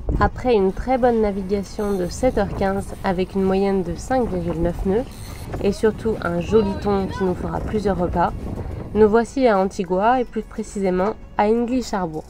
Après une très bonne navigation de 7h15 avec une moyenne de 5,9 nœuds et surtout un joli thon qui nous fera plusieurs repas, nous voici à Antigua et plus précisément à English Harbour.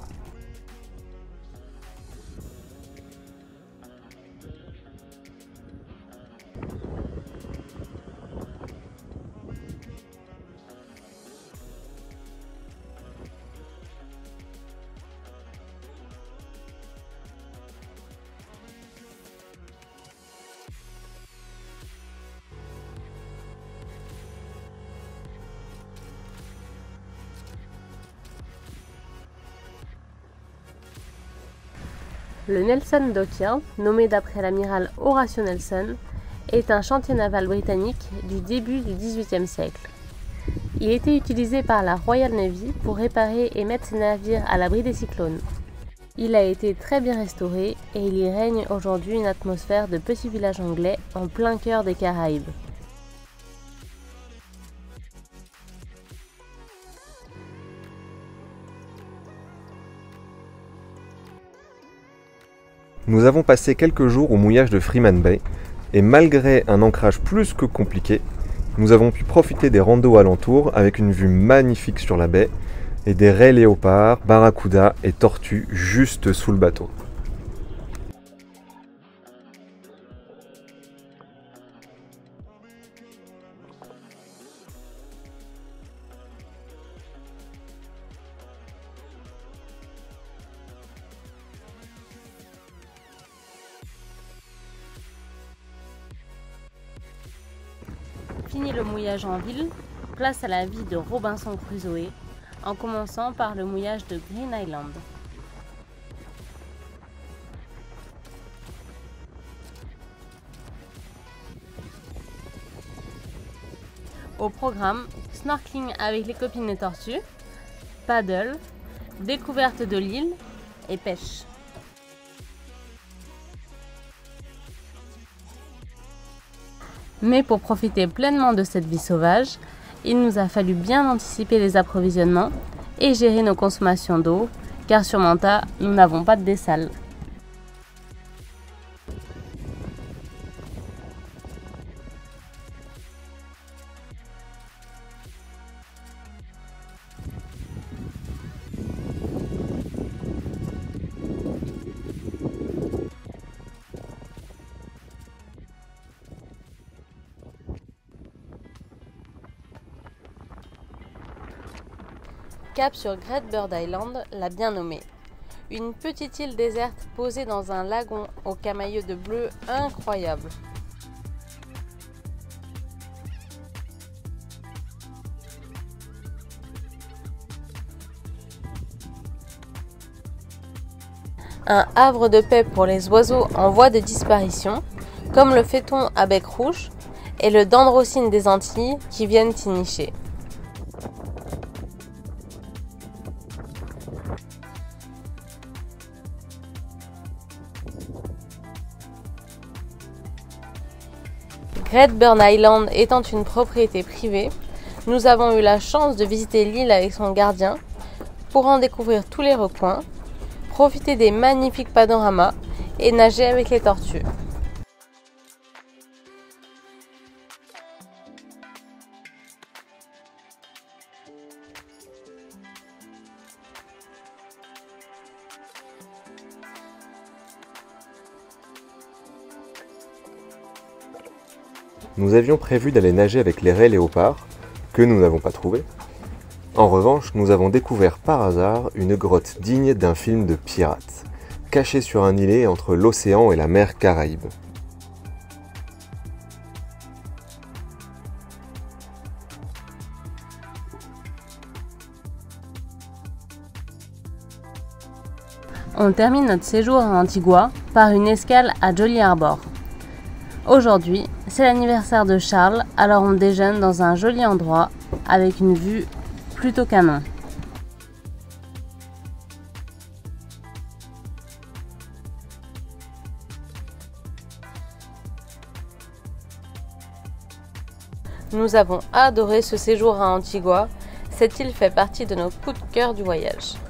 Le Nelson Dockyard, nommé d'après l'amiral Horatio Nelson, est un chantier naval britannique du début du XVIIIe siècle. Il était utilisé par la Royal Navy pour réparer et mettre ses navires à l'abri des cyclones. Il a été très bien restauré et il y règne aujourd'hui une atmosphère de petit village anglais en plein cœur des Caraïbes. Nous avons passé quelques jours au mouillage de Freeman Bay et malgré un ancrage plus que compliqué, nous avons pu profiter des randos alentours avec une vue magnifique sur la baie et des raies léopards, barracudas et tortues juste sous le bateau. Fini le mouillage en ville, place à la vie de Robinson Crusoe, en commençant par le mouillage de Green Island. Au programme, snorkeling avec les copines des tortues, paddle, découverte de l'île et pêche. Mais pour profiter pleinement de cette vie sauvage, il nous a fallu bien anticiper les approvisionnements et gérer nos consommations d'eau, car sur Manta, nous n'avons pas de dessal. Cap sur Great Bird Island, la bien nommée. Une petite île déserte posée dans un lagon aux camaïeux de bleu incroyable. Un havre de paix pour les oiseaux en voie de disparition, comme le féton à bec rouge et le dendrocine des Antilles qui viennent y nicher. Great Bird Island étant une propriété privée, nous avons eu la chance de visiter l'île avec son gardien pour en découvrir tous les recoins, profiter des magnifiques panoramas et nager avec les tortues. Nous avions prévu d'aller nager avec les raies léopards, que nous n'avons pas trouvé. En revanche, nous avons découvert par hasard une grotte digne d'un film de pirates, cachée sur un îlet entre l'océan et la mer Caraïbe. On termine notre séjour à Antigua par une escale à Jolly Harbour. Aujourd'hui, c'est l'anniversaire de Charles, alors on déjeune dans un joli endroit avec une vue plutôt canon. Nous avons adoré ce séjour à Antigua. Cette île fait partie de nos coups de cœur du voyage.